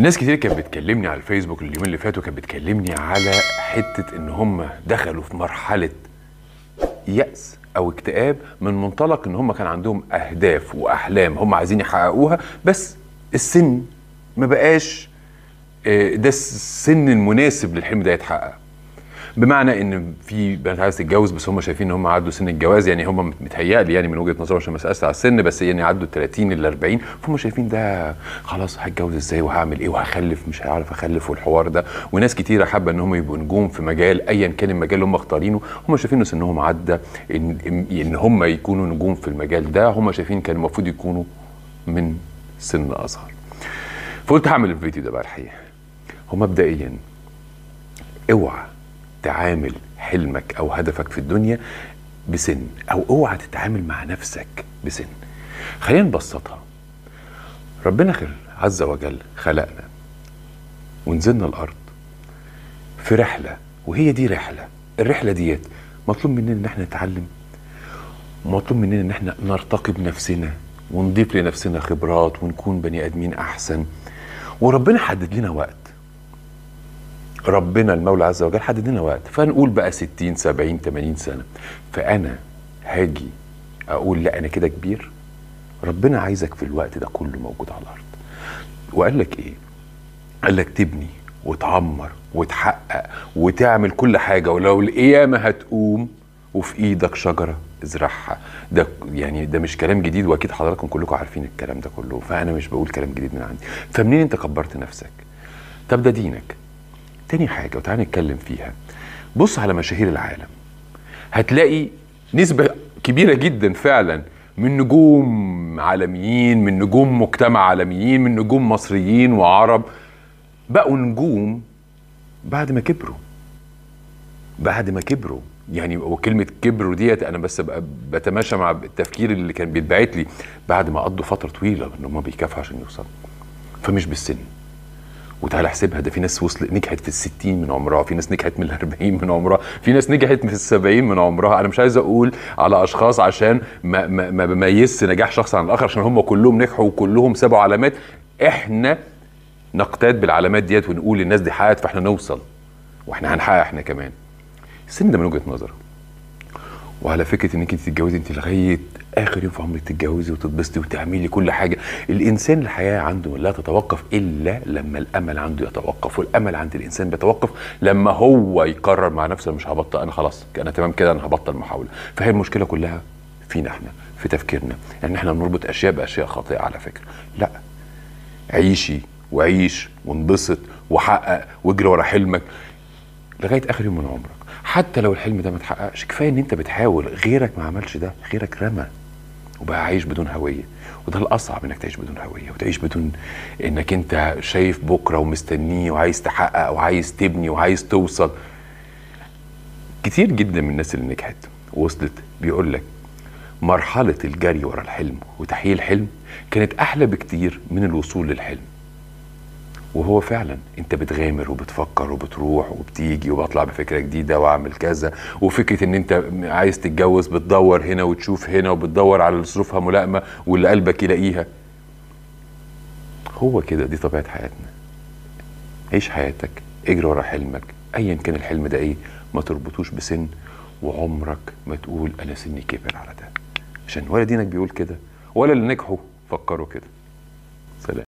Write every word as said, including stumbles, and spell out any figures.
ناس كتير كانت بتكلمني على الفيسبوك اليومين اللي فاتوا، كانت بتكلمني على حته ان هم دخلوا في مرحله يأس او اكتئاب من منطلق ان هم كان عندهم اهداف واحلام هم عايزين يحققوها، بس السن ما بقاش ده السن المناسب للحلم ده يتحقق. بمعنى ان في بنات عايزه تتجوز بس هم شايفين ان هم عدوا سن الجواز، يعني هم متهيألي يعني من وجهه نظرهم عشان ما اسالش على السن، بس يعني عدوا ال ثلاثين ال أربعين، فهم شايفين ده خلاص هتجوز ازاي وهعمل ايه وهخلف مش هعرف اخلف والحوار ده. وناس كتيره حابه ان هم يبقوا نجوم في مجال ايا كان المجال اللي هم مختارينه، هم شايفين ان سنهم عدى ان ان هم يكونوا نجوم في المجال ده، هم شايفين كان المفروض يكونوا من سن اصغر. فقلت هعمل الفيديو ده بقى. الحقيقه هو مبدئيا اوعى تعامل حلمك او هدفك في الدنيا بسن، او اوعى تتعامل مع نفسك بسن. خلينا نبسطها. ربنا عز وجل خلقنا ونزلنا الارض في رحله، وهي دي رحله. الرحله ديت مطلوب مننا ان احنا نتعلم، ومطلوب مننا ان احنا نرتقي بنفسنا ونضيف لنفسنا خبرات ونكون بني ادمين احسن. وربنا حدد لنا وقت، ربنا المولى عز وجل حدد لنا وقت، فنقول بقى ستين سبعين ثمانين سنه. فانا هاجي اقول لا انا كده كبير؟ ربنا عايزك في الوقت ده كله موجود على الارض. وقال لك ايه؟ قال لك تبني وتعمر وتحقق وتعمل كل حاجه، ولو القيامه هتقوم وفي ايدك شجره ازرعها. ده يعني ده مش كلام جديد، واكيد حضراتكم كلكم عارفين الكلام ده كله، فانا مش بقول كلام جديد من عندي. فمنين انت كبرت نفسك؟ طب ده دينك. تاني حاجة وتعالى نتكلم فيها، بص على مشاهير العالم، هتلاقي نسبة كبيرة جدا فعلا من نجوم عالميين، من نجوم مجتمع عالميين، من نجوم مصريين وعرب، بقوا نجوم بعد ما كبروا. بعد ما كبروا يعني، وكلمة كبروا ديت انا بس بتماشى مع التفكير اللي كان بيتبعت لي، بعد ما قضوا فترة طويلة ان هم بيكافحوا عشان يوصلوا. فمش بالسن. وتعالى احسبها، ده في ناس وصلت نجحت في الستين من عمرها، في ناس نجحت من الأربعين من عمرها، في ناس نجحت في السبعين من عمرها. انا مش عايز اقول على اشخاص عشان ما ما, ما بميزش نجاح شخص عن الاخر، عشان هم كلهم نجحوا وكلهم سابوا علامات. احنا نقتاد بالعلامات ديت ونقول الناس دي حققت فاحنا نوصل، واحنا هنحقق احنا كمان. السن ده من وجهة نظري. وعلى فكره انك انت تتجوزي انت لغايه اخر يوم في عمرك، تتجوزي وتتبسطي وتعملي كل حاجه. الانسان الحياه عنده لا تتوقف الا لما الامل عنده يتوقف، والامل عند الانسان بيتوقف لما هو يقرر مع نفسه مش هبطل، انا خلاص انا تمام كده، انا هبطل محاوله. فهي المشكله كلها فينا احنا، في تفكيرنا، يعني احنا بنربط اشياء باشياء خاطئه على فكره. لا، عيشي وعيش وانبسط وحقق واجري ورا حلمك لغايه اخر يوم من عمرك. حتى لو الحلم ده ما اتحققش، كفايه ان انت بتحاول، غيرك ما عملش ده، غيرك رمى وبقى عايش بدون هويه. وده الاصعب، انك تعيش بدون هويه وتعيش بدون انك انت شايف بكره ومستنيه وعايز تحقق وعايز تبني وعايز توصل. كتير جدا من الناس اللي نجحت ووصلت بيقول لك مرحله الجري ورا الحلم وتحقيق الحلم كانت احلى بكتير من الوصول للحلم. وهو فعلا انت بتغامر وبتفكر وبتروح وبتيجي وبطلع بفكره جديده واعمل كذا، وفكره ان انت عايز تتجوز بتدور هنا وتشوف هنا وبتدور على ظروفها ملائمه واللي قلبك يلاقيها. هو كده، دي طبيعه حياتنا. عيش حياتك، اجري ورا حلمك ايا كان الحلم ده ايه، ما تربطوش بسن، وعمرك ما تقول انا سني كبر على ده، عشان ولا دينك بيقول كده ولا اللي نجحوا فكروا كده. سلام.